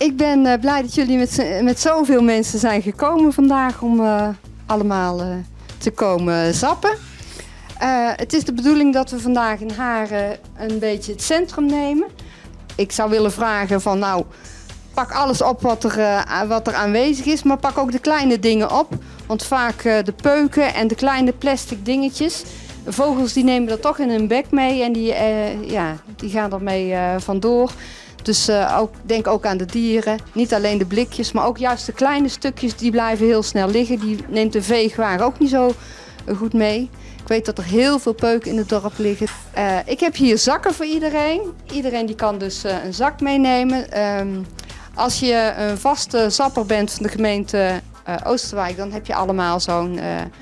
Ik ben blij dat jullie met zoveel mensen zijn gekomen vandaag om allemaal te komen zappen. Het is de bedoeling dat we vandaag in Haren een beetje het centrum nemen. Ik zou willen vragen van nou, pak alles op wat er aanwezig is, maar pak ook de kleine dingen op. Want vaak de peuken en de kleine plastic dingetjes, de vogels die nemen dat toch in hun bek mee en die gaan ermee vandoor. Dus denk ook aan de dieren. Niet alleen de blikjes, maar ook juist de kleine stukjes die blijven heel snel liggen. Die neemt de veegwagen ook niet zo goed mee. Ik weet dat er heel veel peuken in het dorp liggen. Ik heb hier zakken voor iedereen. Iedereen die kan dus een zak meenemen. Als je een vaste zapper bent van de gemeente Oosterwijk, dan heb je allemaal zo'n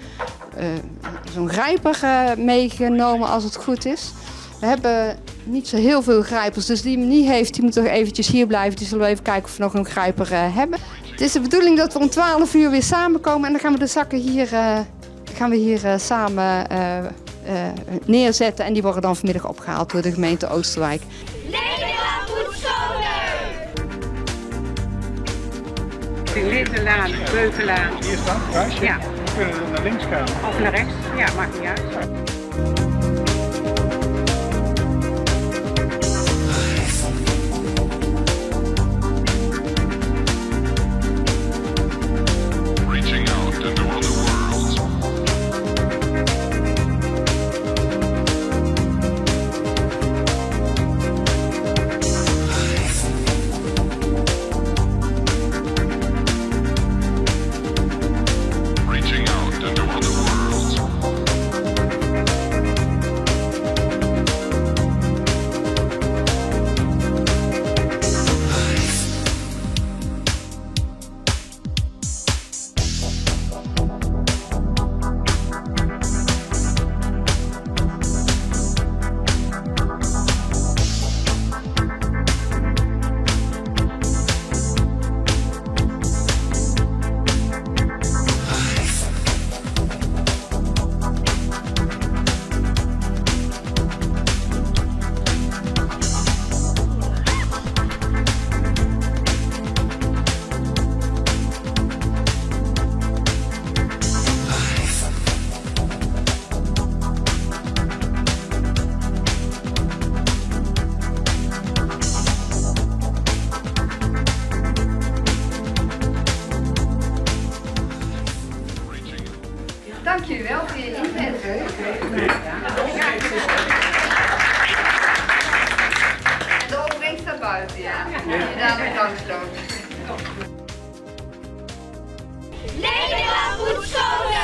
grijper meegenomen als het goed is. We hebben niet zo heel veel grijpers, dus die hem niet heeft, die moet toch eventjes hier blijven. Die zullen we even kijken of we nog een grijper hebben. Het is de bedoeling dat we om 12 uur weer samenkomen en dan gaan we de zakken hier samen neerzetten. En die worden dan vanmiddag opgehaald door de gemeente Oosterwijk. Nederland moet schoner! De Lindenlaan, Beukenlaan. Hier staan, kruisje. Ja. We kunnen naar links gaan. Of naar rechts, ja, maakt niet uit. Dank jullie wel voor je inzet. En de opbrengst staat buiten, ja. Je dadelijk dankstoot. Nederland moet schoner!